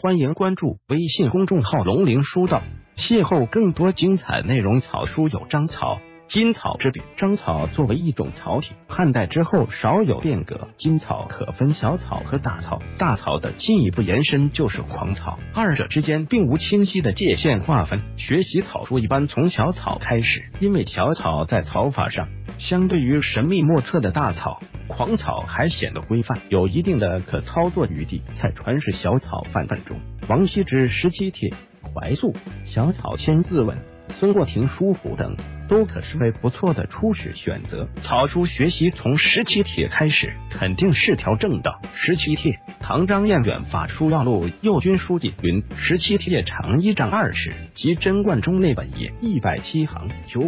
欢迎关注微信公众号“龙陵书道”，邂逅更多精彩内容。草书有章草、今草之别。章草作为一种草体，汉代之后少有变革。今草可分小草和大草，大草的进一步延伸就是狂草，二者之间并无清晰的界限划分。学习草书一般从小草开始，因为小草在草法上相对于神秘莫测的大草、狂草还显得规范，有一定的可操作余地。在传世小草范本中，王羲之17帖、怀素、小草千字文、孙过庭书谱等都可视为不错的初始选择。草书学习从17帖开始，肯定是条正道。17帖，唐张彦远法书要录右军书记云：17帖长1丈20，即贞观中内本也，107行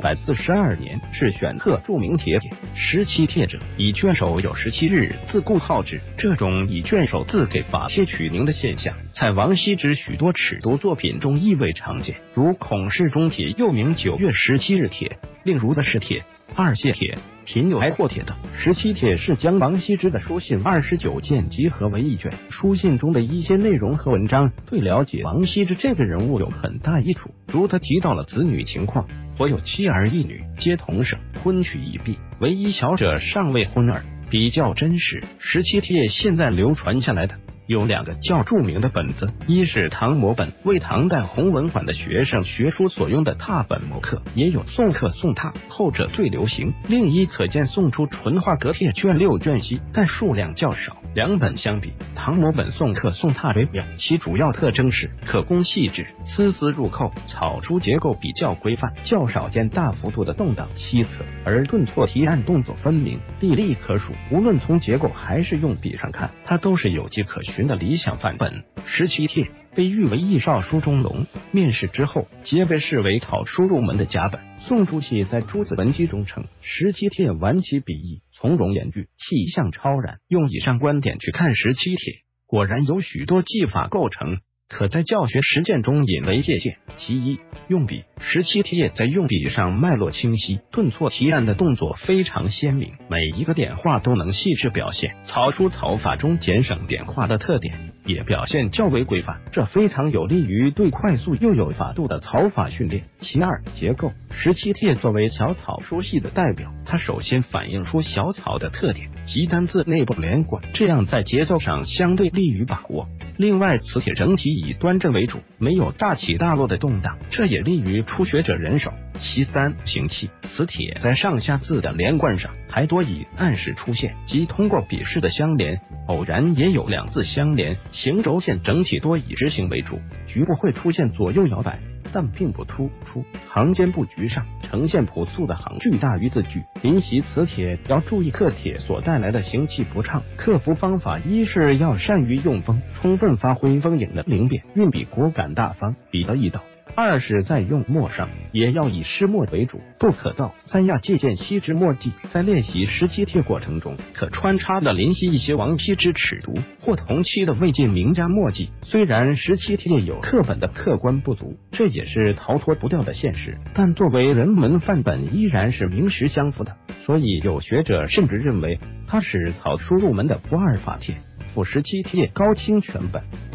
，942年是选鹤著名帖。17帖者，以卷首有17日字故号之。这种以卷首字给法帖取名的现象，在王羲之许多尺牍作品中亦未常见，如孔氏中帖又名9月17日帖，另如的是帖、二谢帖、品有哀或帖等。17帖是将王羲之的书信29件集合为一卷，书信中的一些内容和文章对了解王羲之这个人物有很大益处。如他提到了子女情况，我有7儿1女，皆同省，婚娶已毕，唯一小者尚未婚耳，比较真实。17帖现在流传下来的有2个较著名的本子，一是唐摹本，为唐代弘文馆的学生学书所用的拓本摹刻，也有宋刻宋拓，后者最流行。另一可见宋初纯画阁帖卷6卷稀，但数量较少。2本相比，唐摹本宋刻宋拓为妙，其主要特征是可工细致，丝丝入扣，草书结构比较规范，较少见大幅度的动荡七测，而顿挫提按动作分明，例例可数。无论从结构还是用笔上看，它都是有迹可循的理想范本。17帖被誉为艺少书中龙，面世之后皆被视为草书入门的甲本。宋朱熹在《诸子文集》中称17帖玩其笔意，从容严峻，气象超然。用以上观点去看17帖，果然有许多技法构成可在教学实践中引为借鉴。其一，用笔。17帖在用笔上脉络清晰，顿挫提按的动作非常鲜明，每一个点画都能细致表现。草书草法中简省点画的特点也表现较为规范，这非常有利于对快速又有法度的草法训练。其二，结构。17帖作为小草书系的代表，它首先反映出小草的特点，即单字内部连贯，这样在节奏上相对利于把握。另外，此帖整体以端正为主，没有大起大落的动荡，这也利于初学者人手。其三，行气。此帖在上下字的连贯上还多以按时出现，即通过笔势的相连，偶然也有2字相连。行轴线整体多以直行为主，局部会出现左右摇摆，但并不突出。行间布局上呈现朴素的行距大于字距。临习此帖要注意刻帖所带来的行气不畅，克服方法一是要善于用锋，充分发挥锋影的灵便，运笔果敢大方，笔得一道。二是在用墨上也要以湿墨为主，不可造。三要借鉴羲之墨迹，在练习17帖过程中可穿插的临习一些王羲之尺牍或同期的魏晋名家墨迹。虽然17帖有课本的客观不足，这也是逃脱不掉的现实，但作为人门范本依然是名实相符的，所以有学者甚至认为它是草书入门的不二法帖，附17帖高清全本。